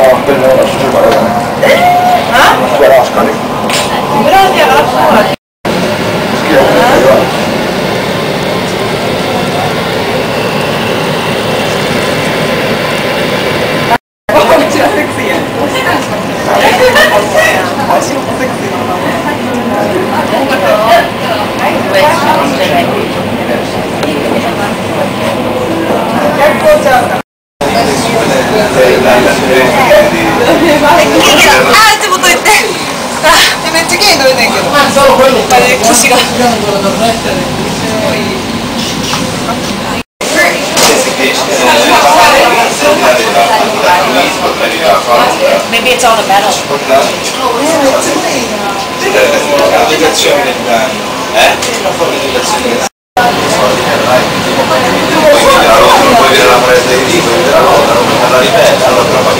Però Raskani. Grazie alla sua. ってこと言ってめっちゃ綺麗に撮れないけどあれ腰がMaybe it's all the metal. Puoi vedere la palestra di tipo, la ripete, allora